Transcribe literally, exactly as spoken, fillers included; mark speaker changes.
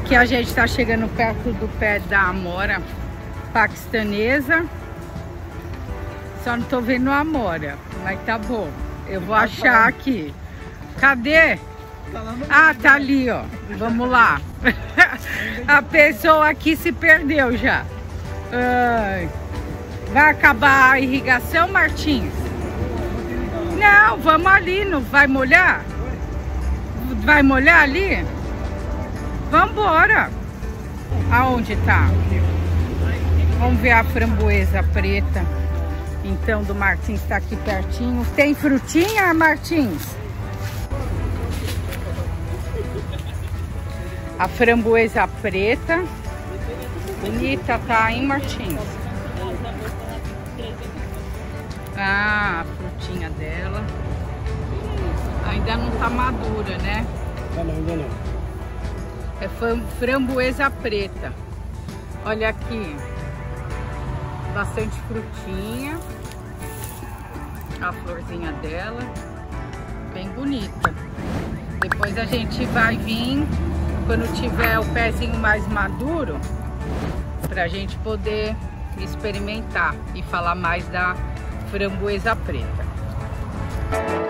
Speaker 1: Aqui a gente tá chegando perto do pé da amora paquistanesa. Só não tô vendo a amora, mas tá bom. Eu vou achar aqui. Cadê? Ah, tá ali, ó. Vamos lá. A pessoa aqui se perdeu já. Ai. Vai acabar a irrigação, Martins? Não, vamos ali. Não vai molhar? Vai molhar ali? Vamos embora. Aonde tá? Vamos ver a framboesa preta. Então, do Martins tá aqui pertinho. Tem frutinha, Martins? A framboesa preta. Bonita, tá, hein, Martins? Ah, a frutinha dela. Ainda não tá madura, né?
Speaker 2: Não, ainda não.
Speaker 1: É framboesa preta. Olha aqui. Bastante frutinha. A florzinha dela. Bem bonita. Depois a gente vai vir quando tiver o pezinho mais maduro, pra gente poder experimentar e falar mais da framboesa preta.